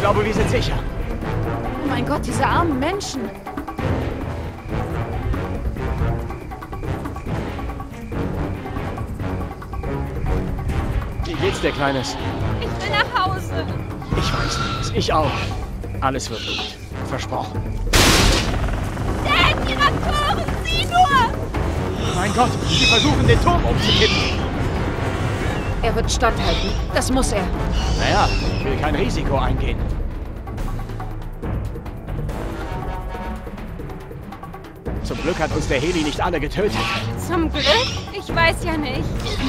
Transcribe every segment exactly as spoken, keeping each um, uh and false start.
glaube, wir sind sicher. Oh mein Gott, diese armen Menschen. Wie geht's dir, Kleines? Ich will nach Hause. Ich weiß nichts. Ich auch. Alles wird gut. Versprochen. Dad, die Raptoren, sieh nur! Mein Gott, sie versuchen, den Turm umzukippen. Er wird standhalten. Das muss er. Naja, ich will kein Risiko eingehen. Zum Glück hat uns der Heli nicht alle getötet. Zum Glück? Ich weiß ja nicht.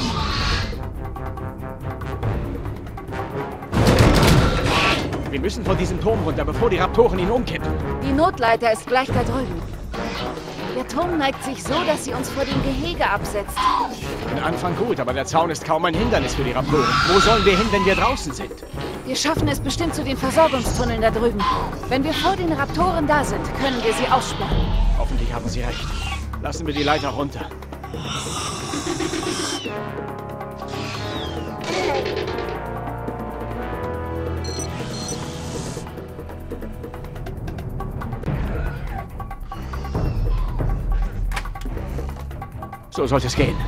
Wir müssen von diesem Turm runter, bevor die Raptoren ihn umkippen. Die Notleiter ist gleich da drüben. Der Turm neigt sich so, dass sie uns vor dem Gehege absetzt. Am Anfang gut, aber der Zaun ist kaum ein Hindernis für die Raptoren. Wo sollen wir hin, wenn wir draußen sind? Wir schaffen es bestimmt zu den Versorgungstunneln da drüben. Wenn wir vor den Raptoren da sind, können wir sie aussperren. Hoffentlich haben Sie recht. Lassen wir die Leiter runter. So sollte es gehen.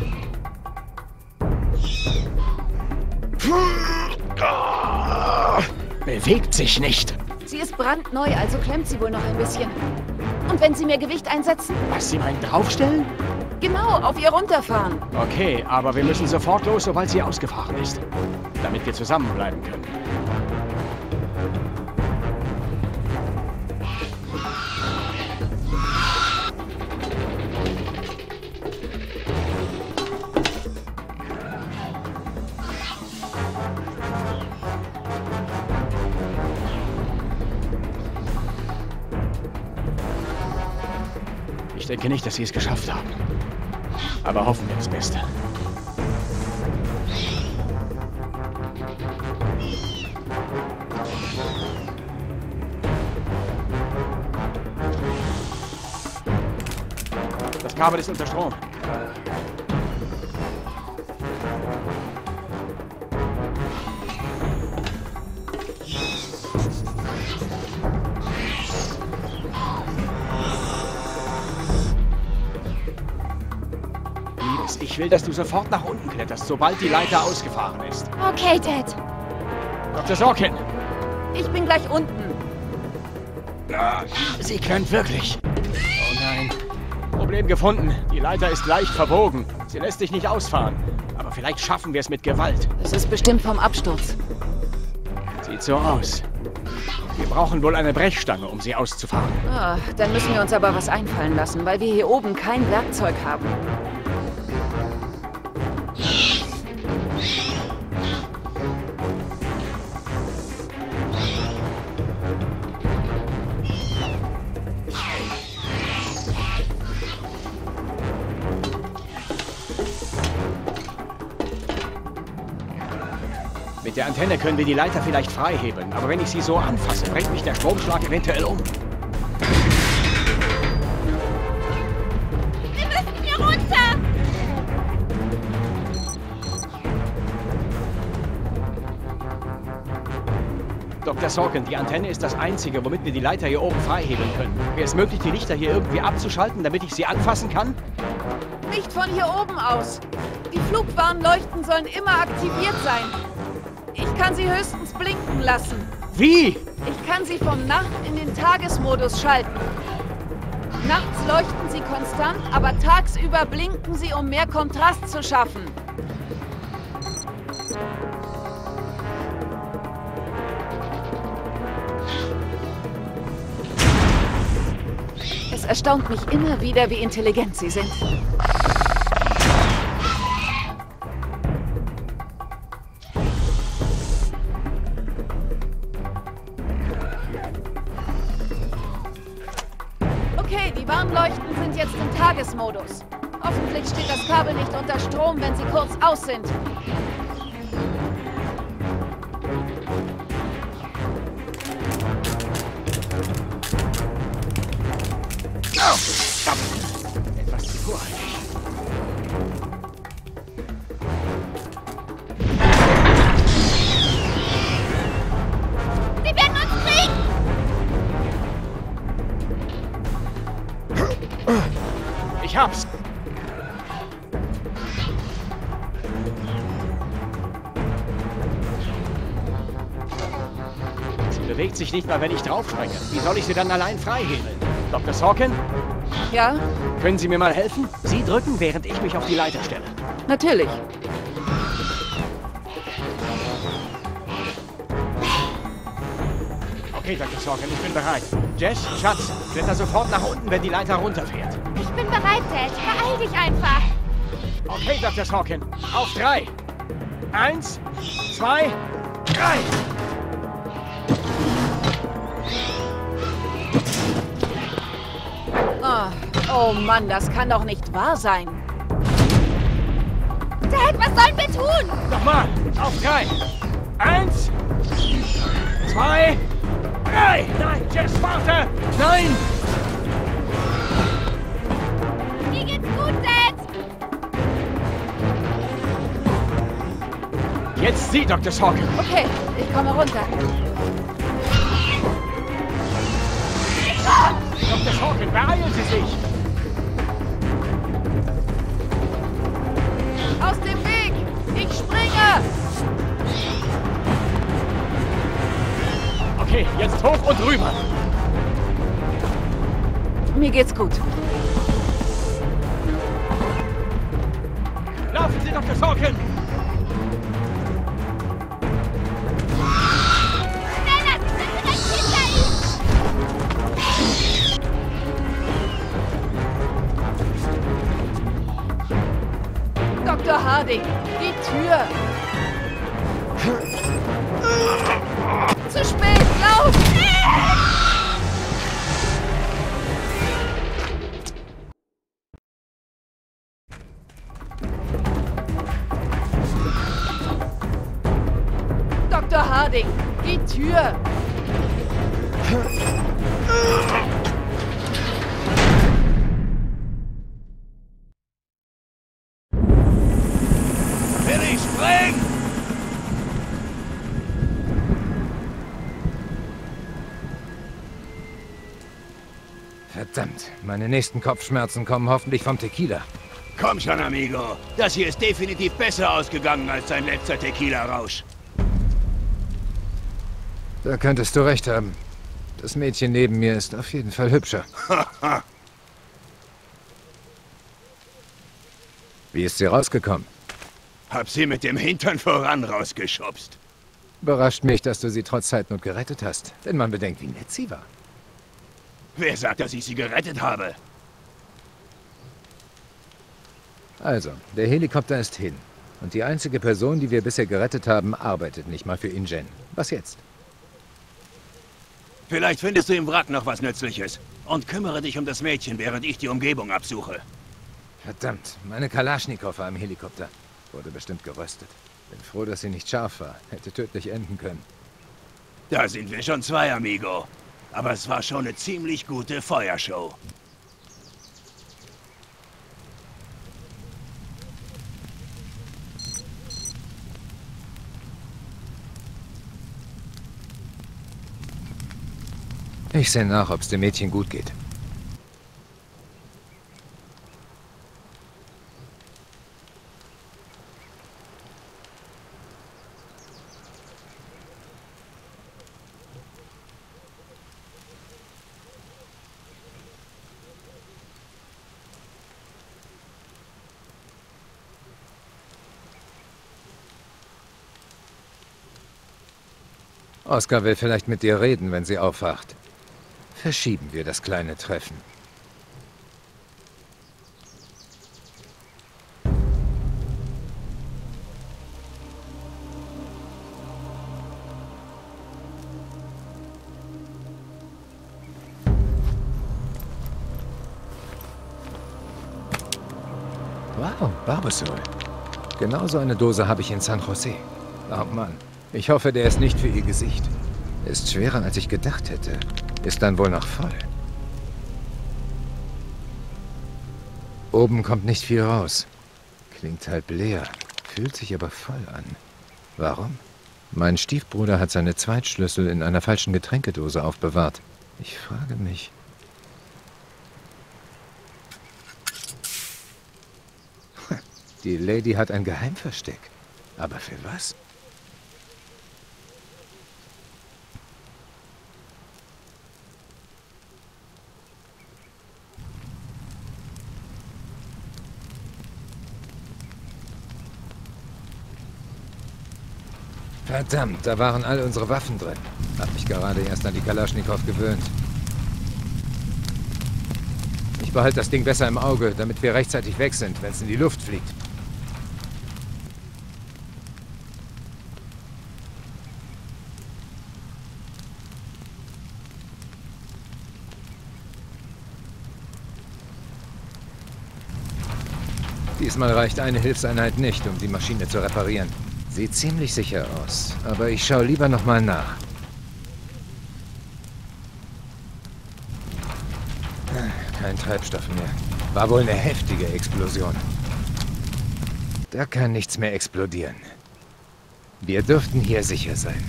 Bewegt sich nicht. Sie ist brandneu, also klemmt sie wohl noch ein bisschen. Und wenn Sie mehr Gewicht einsetzen? Was, Sie meinen draufstellen? Genau, auf ihr runterfahren. Okay, aber wir müssen sofort los, sobald sie ausgefahren ist. Damit wir zusammenbleiben können. Ich denke nicht, dass sie es geschafft haben. Aber hoffen wir das Beste. Das Kabel ist unter Strom. Ich will, dass du sofort nach unten kletterst, sobald die Leiter ausgefahren ist. Okay, Dad. Doktor Sorkin! Ich bin gleich unten. Sie klemmt wirklich. Oh nein. Problem gefunden. Die Leiter ist leicht verbogen. Sie lässt sich nicht ausfahren. Aber vielleicht schaffen wir es mit Gewalt. Es ist bestimmt vom Absturz. Sieht so aus. Wir brauchen wohl eine Brechstange, um sie auszufahren. Ah, dann müssen wir uns aber was einfallen lassen, weil wir hier oben kein Werkzeug haben. Mit der Antenne können wir die Leiter vielleicht freihebeln, aber wenn ich sie so anfasse, bringt mich der Stromschlag eventuell um. Wir müssen hier runter! Doktor Sorkin, die Antenne ist das Einzige, womit wir die Leiter hier oben freihebeln können. Wäre es möglich, die Lichter hier irgendwie abzuschalten, damit ich sie anfassen kann? Nicht von hier oben aus. Die Flugwarnleuchten sollen immer aktiviert sein. Ich kann sie höchstens blinken lassen. Wie? Ich kann sie vom Nacht- in den Tagesmodus schalten. Nachts leuchten sie konstant, aber tagsüber blinken sie, um mehr Kontrast zu schaffen. Es erstaunt mich immer wieder, wie intelligent sie sind. Okay, die Warnleuchten sind jetzt im Tagesmodus. Hoffentlich steht das Kabel nicht unter Strom, wenn sie kurz aus sind. Oh, stopp! Etwas zu voreilig. Sie werden uns Ich hab's. Sie bewegt sich nicht mal, wenn ich draufspringe. Wie soll ich sie dann allein freihebeln? Doktor Sorkin? Ja, Können Sie mir mal helfen? Sie drücken, während ich mich auf die Leiter stelle. natürlich. Okay, Doktor Sorkin, ich bin bereit. Jess, Schatz, kletter sofort nach unten, wenn die Leiter runterfährt. Ich bin bereit, Dad. Beeil dich einfach. Okay, Doktor Sorkin, auf drei. Eins, zwei, drei. Oh, oh Mann, das kann doch nicht wahr sein. Dad, was sollen wir tun? Nochmal, auf drei. Eins, zwei, drei. Nein, Jess, warte. Nein. Mir geht's gut, Dad. Jetzt Sie, Doktor Sorkin. Okay, ich komme runter. Doktor Sorkin, beeilen Sie sich. Aus dem Weg! Ich springe! Okay, jetzt hoch und rüber. Mir geht's gut. Laufen Sie, Doktor Sorkin. Schneller, sie sind direkt hinter ihm. Doktor Harding, die Tür! Zu spät, lauf! Doktor Harding, die Tür! Billy, spring! Verdammt, meine nächsten Kopfschmerzen kommen hoffentlich vom Tequila. Komm schon, Amigo. Das hier ist definitiv besser ausgegangen als dein letzter Tequila-Rausch. Da könntest du recht haben. Das Mädchen neben mir ist auf jeden Fall hübscher. Wie ist sie rausgekommen? Hab sie mit dem Hintern voran rausgeschubst. Überrascht mich, dass du sie trotz Zeitnot gerettet hast. Wenn man bedenkt, wie nett sie war. Wer sagt, dass ich sie gerettet habe? Also, der Helikopter ist hin. Und die einzige Person, die wir bisher gerettet haben, arbeitet nicht mal für InGen. Was jetzt? Vielleicht findest du im Wrack noch was Nützliches. Und kümmere dich um das Mädchen, während ich die Umgebung absuche. Verdammt, meine Kalaschnikow war im Helikopter. Wurde bestimmt geröstet. Bin froh, dass sie nicht scharf war. Hätte tödlich enden können. Da sind wir schon zwei, Amigo. Aber es war schon eine ziemlich gute Feuershow. Ich sehe nach, ob es dem Mädchen gut geht. Oskar will vielleicht mit dir reden, wenn sie aufwacht. Verschieben wir das kleine Treffen. Wow, Barbasol. Genau so eine Dose habe ich in San Jose. Oh Mann, ich hoffe, der ist nicht für ihr Gesicht. Ist schwerer, als ich gedacht hätte. Ist dann wohl noch voll. Oben kommt nicht viel raus. Klingt halb leer, fühlt sich aber voll an. Warum? Mein Stiefbruder hat seine Zweitschlüssel in einer falschen Getränkedose aufbewahrt. Ich frage mich... Die Lady hat ein Geheimversteck. Aber für was? Verdammt, da waren all unsere Waffen drin. Hab mich gerade erst an die Kalaschnikow gewöhnt. Ich behalte das Ding besser im Auge, damit wir rechtzeitig weg sind, wenn es in die Luft fliegt. Diesmal reicht eine Hilfseinheit nicht, um die Maschine zu reparieren. Sieht ziemlich sicher aus, aber ich schaue lieber noch mal nach. Kein Treibstoff mehr. War wohl eine heftige Explosion. Da kann nichts mehr explodieren. Wir dürften hier sicher sein.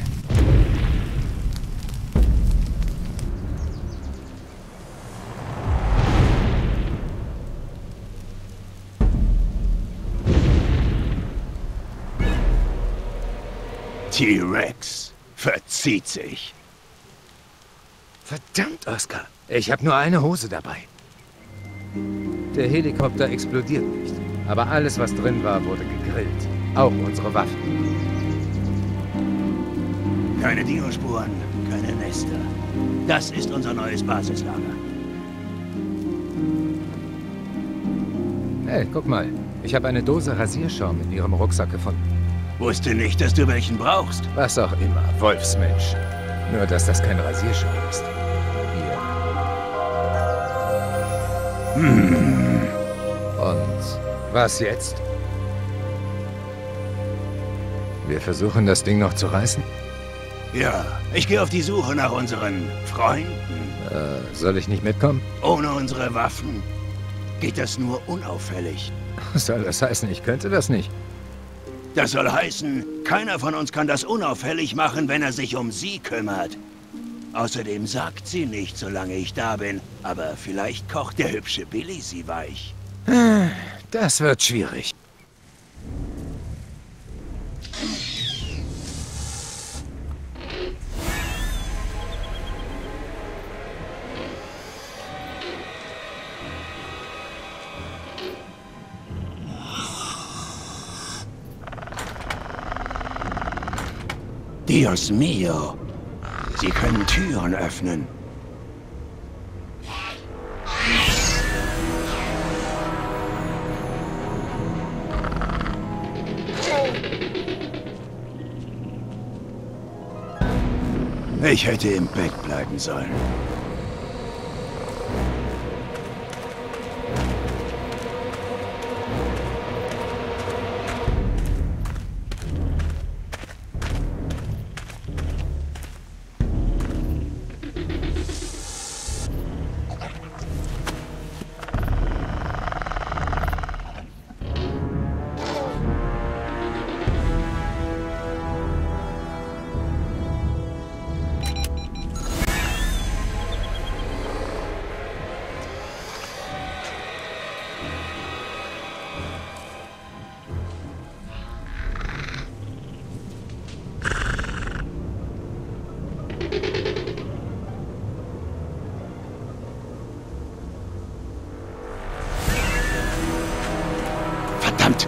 T-Rex verzieht sich. Verdammt, Oscar. Ich habe nur eine Hose dabei. Der Helikopter explodiert nicht. Aber alles, was drin war, wurde gegrillt. Auch unsere Waffen. Keine Dinospuren, keine Nester. Das ist unser neues Basislager. Hey, guck mal. Ich habe eine Dose Rasierschaum in ihrem Rucksack gefunden. Wusste nicht, dass du welchen brauchst. Was auch immer, Wolfsmensch. Nur, dass das kein Rasierschaum ist. Hier. Hm. Und was jetzt? Wir versuchen, das Ding noch zu reißen? Ja, ich gehe auf die Suche nach unseren Freunden. Äh, soll ich nicht mitkommen? Ohne unsere Waffen geht das nur unauffällig. Soll das heißen, ich könnte das nicht? Das soll heißen, keiner von uns kann das unauffällig machen, wenn er sich um sie kümmert. Außerdem sagt sie nicht, solange ich da bin. Aber vielleicht kocht der hübsche Billy sie weich. Das wird schwierig. Dios mio! Sie können Türen öffnen. Ich hätte im Bett bleiben sollen. Verdammt!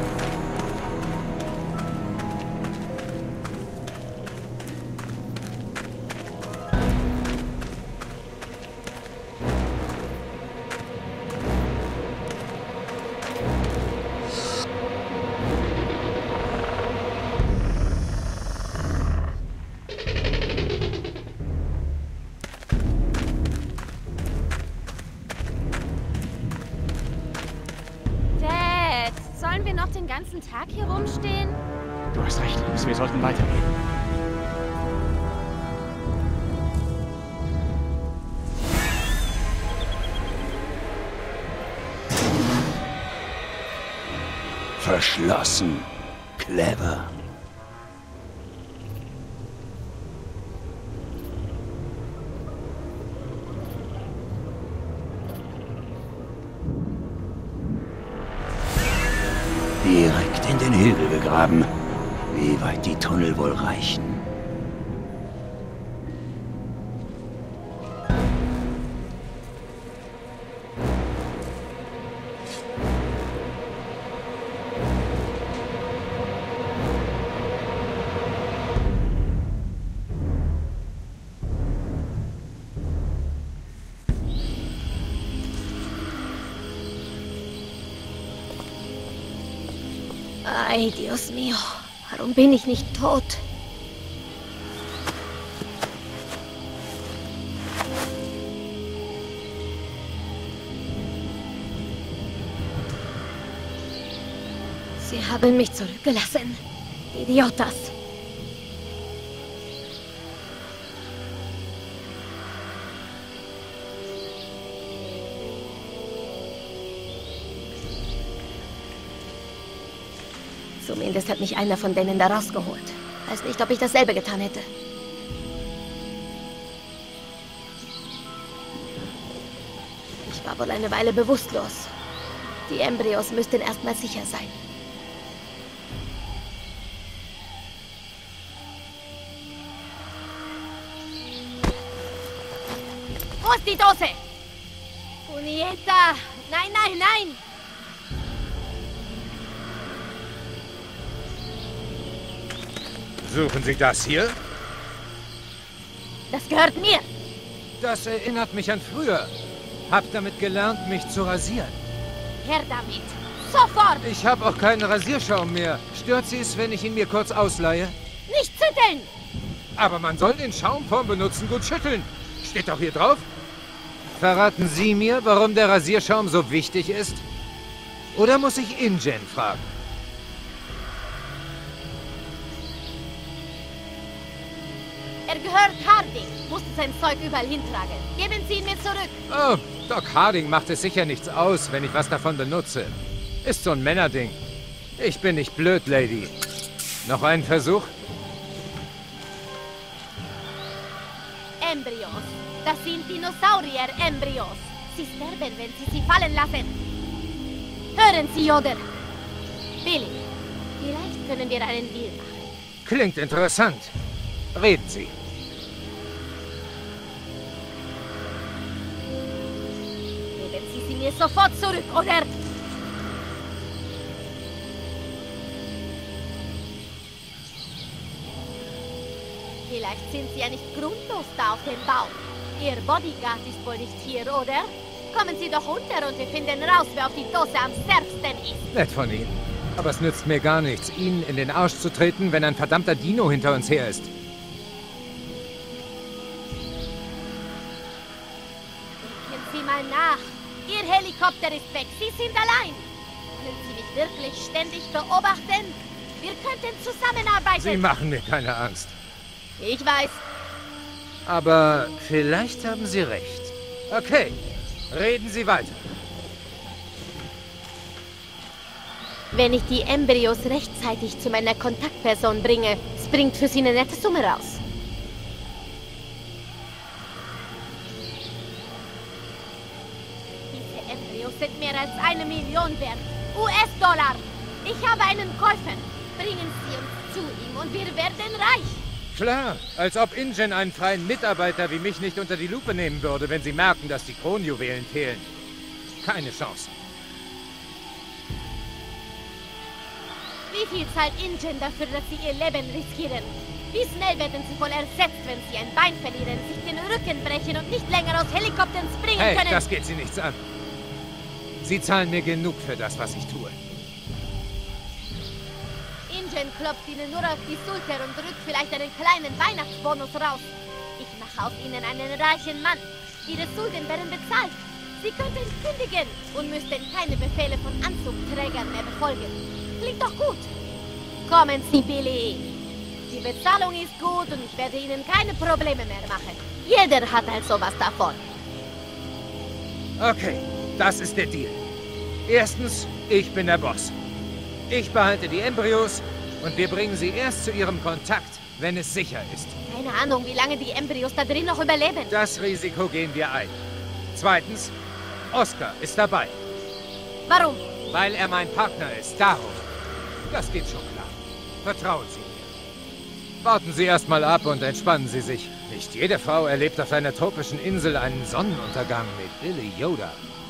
Sollen wir noch den ganzen Tag hier rumstehen? Du hast recht, Liebes. Wir sollten weitergehen. Verschlossen. Clever. Direkt in den Hügel gegraben. Wie weit die Tunnel wohl reichen? Ay, Dios mío. Warum bin ich nicht tot? Sie haben mich zurückgelassen. Idiotas. Zumindest hat mich einer von denen da rausgeholt. Weiß nicht, ob ich dasselbe getan hätte. Ich war wohl eine Weile bewusstlos. Die Embryos müssten erstmal sicher sein. Wo ist die Dose? Unieta! Nein, nein, nein! Suchen Sie das hier? Das gehört mir! Das erinnert mich an früher. Hab damit gelernt, mich zu rasieren. Her damit! Sofort! Ich habe auch keinen Rasierschaum mehr. Stört Sie es, wenn ich ihn mir kurz ausleihe? Nicht schütteln! Aber man soll den Schaum vorm Benutzen gut schütteln. Steht doch hier drauf. Verraten Sie mir, warum der Rasierschaum so wichtig ist? Oder muss ich InGen fragen? Er gehört Harding. Musste sein Zeug überall hintragen. Geben Sie ihn mir zurück. Oh, Doc Harding macht es sicher nichts aus, wenn ich was davon benutze. Ist so ein Männerding. Ich bin nicht blöd, Lady. Noch einen Versuch? Embryos. Das sind Dinosaurier-Embryos. Sie sterben, wenn Sie sie fallen lassen. Hören Sie, Yoder. Billy, vielleicht können wir einen Deal machen. Klingt interessant. Reden Sie. Geben Sie sie mir sofort zurück, oder? Vielleicht sind Sie ja nicht grundlos da auf dem Bau. Ihr Bodyguard ist wohl nicht hier, oder? Kommen Sie doch runter und wir finden raus, wer auf die Dose am stärksten ist. Nett von Ihnen. Aber es nützt mir gar nichts, Ihnen in den Arsch zu treten, wenn ein verdammter Dino hinter uns her ist. Denken Sie mal nach. Ihr Helikopter ist weg. Sie sind allein. Können Sie mich wirklich ständig beobachten? Wir könnten zusammenarbeiten. Sie machen mir keine Angst. Ich weiß. Aber vielleicht haben Sie recht. Okay, reden Sie weiter. Wenn ich die Embryos rechtzeitig zu meiner Kontaktperson bringe, springt für Sie eine nette Summe raus. Diese Embryos sind mehr als eine Million wert. U S-Dollar. Ich habe einen Käufer. Bringen Sie uns zu ihm und wir werden reich. Klar, als ob InGen einen freien Mitarbeiter wie mich nicht unter die Lupe nehmen würde, wenn sie merken, dass die Kronjuwelen fehlen. Keine Chance. Wie viel zahlt InGen dafür, dass Sie Ihr Leben riskieren? Wie schnell werden Sie wohl ersetzt, wenn Sie ein Bein verlieren, sich den Rücken brechen und nicht länger aus Helikoptern springen Hey, können? das geht Sie nichts an. Sie zahlen mir genug für das, was ich tue. InGen klopft Ihnen nur auf die Schulter und drückt vielleicht einen kleinen Weihnachtsbonus raus. Ich mache aus Ihnen einen reichen Mann. Ihre Schulden werden bezahlt. Sie könnten kündigen und müssten keine Befehle von Anzugträgern mehr befolgen. Klingt doch gut. Kommen Sie, Billy. Die Bezahlung ist gut und ich werde Ihnen keine Probleme mehr machen. Jeder hat also was davon. Okay, das ist der Deal. Erstens, ich bin der Boss. Ich behalte die Embryos und wir bringen sie erst zu ihrem Kontakt, wenn es sicher ist. Keine Ahnung, wie lange die Embryos da drin noch überleben. Das Risiko gehen wir ein. Zweitens, Oscar ist dabei. Warum? Weil er mein Partner ist, darum. Das geht schon klar. Vertrauen Sie mir. Warten Sie erstmal ab und entspannen Sie sich. Nicht jede Frau erlebt auf einer tropischen Insel einen Sonnenuntergang mit Billy Yoda.